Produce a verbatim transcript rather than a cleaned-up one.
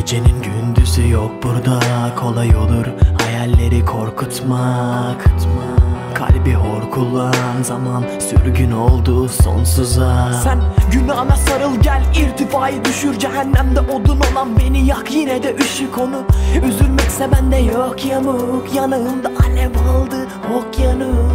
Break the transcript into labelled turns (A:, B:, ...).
A: Gecenin gündüzü yok burada, kolay olur hayalleri korkutmak. Kalbi hor kullan, zaman sürgün oldu sonsuza.
B: Sen günahına sarıl gel, irtifayı düşür. Cehennemde odun olan beni yak, yine de üşü konu. Üzülmekse bende yok yamuk, yanağımda alev aldı okyanus.